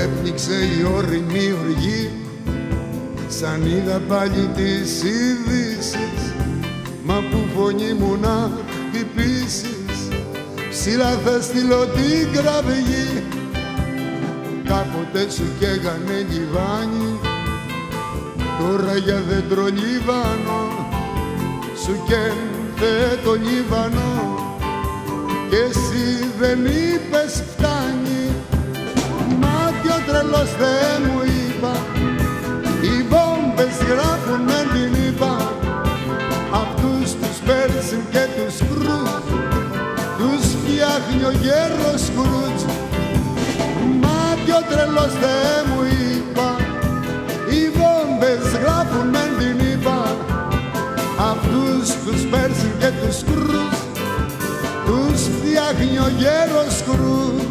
Έπνιξε η όρημη οργή, σαν είδα πάλι τις ειδήσεις. Μα που φωνή μου να χτυπήσεις, ψηλά θα στείλω την κραυγή. Κάποτε σου καίγανε λιβάνι, τώρα για δέντρο Λίβανο. Σου καίνε το Λίβανο κι εσύ δεν είπες φτάνει. Μα κι ο τρελός Θεέ μου είπα, οι βόμβες γράφουν με την είπα. Αυτούς τους Πέρσιν και τους Κρούτς τους φτιάχνει ο γέρος Σκρούτς. Μα κι ο τρελός Θεέ μου είπα, οι βόμβες γράφουν με την είπα. Αυτούς τους Πέρσιν και τους Κρούτς τους φτιάχνει ο γέρος Σκρούτς.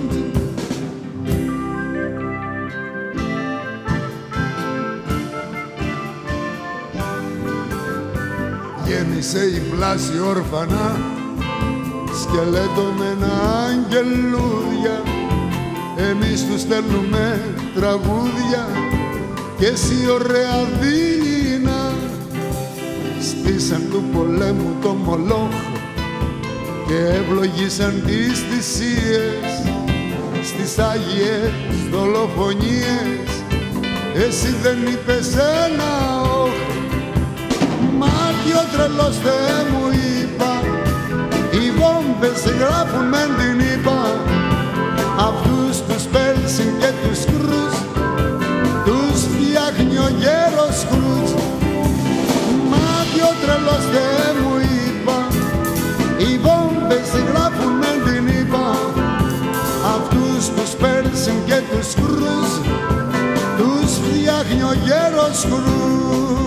Γέμισε η πλάση όρφανα, σκελέτο με ένα αγγελούδια. Εμείς τους στέλνουμε τραγούδια και εσύ ωραία δειλινά. Στήσαν του πολέμου το μολόχ και ευλογήσαν τις θυσίες στις Άγιες δολοφονίες. Εσύ δεν είπες ένα όχ. Μα κι ο τρελός Θεέ μου είπα, οι βόμβες γράφουν μεν την είπα. Αυτούς τους Πέρσιν και τους Κρούτς τους φτιάχνει ο γέρος Σκρούτς. Μα κι ο τρελός Θεέ μου είπα, οι βόμβες γράφουν μεν την είπα. Αυτούς τους Πέρσιν και τους Κρούτς τους φτιάχνει ο γέρος Σκρούτς.